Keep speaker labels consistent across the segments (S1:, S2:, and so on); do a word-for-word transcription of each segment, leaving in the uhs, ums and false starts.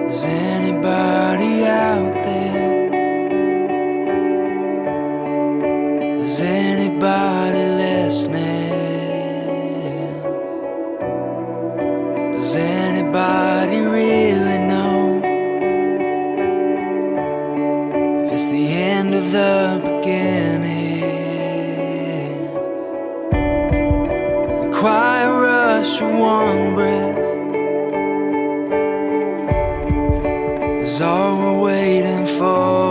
S1: Is anybody out there? Is anybody listening? Does anybody really know if it's the end of the beginning? The quiet rush of one breath is all we're waiting for.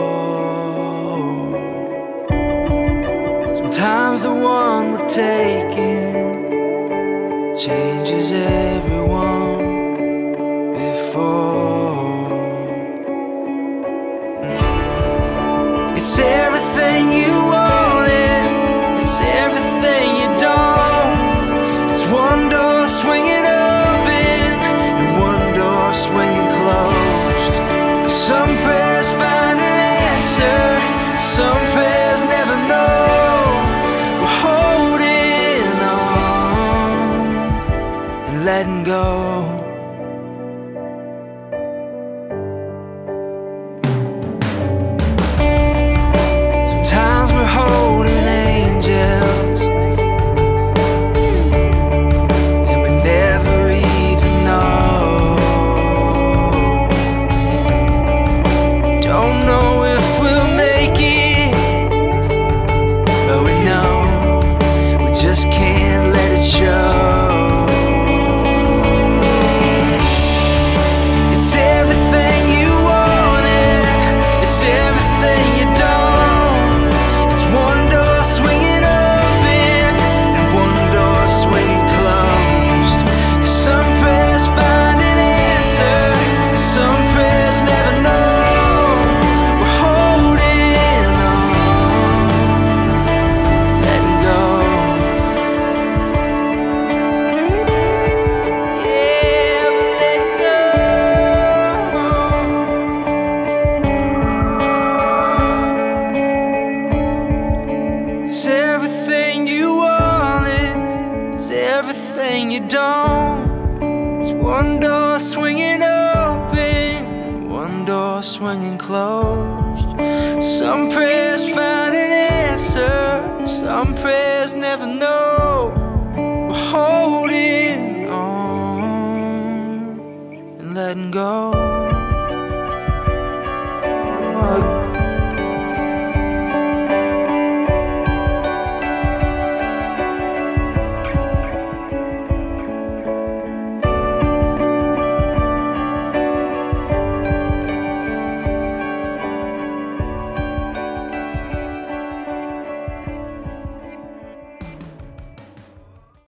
S1: Sometimes the one we're taking changes everyone before. It's everything you wanted, it's everything you don't. It's one door swinging open and one door swinging closed. Some prayers find an answer, some prayers never know. We're holding on and letting go. Sometimes we're holding angels and we never even know. Don't know if we'll make it, but we know we just can't let it show. It's everything you wanted, it's everything you don't. It's one door swinging open and one door swinging closed. Some prayers find an answer, some prayers never know. We're holding on, letting go. Yeah, we let go. It's everything you wanted, it's everything you don't. It's one door swinging open, one door swinging closed. Some prayers find an answer, some prayers never know. We're holding on and letting go.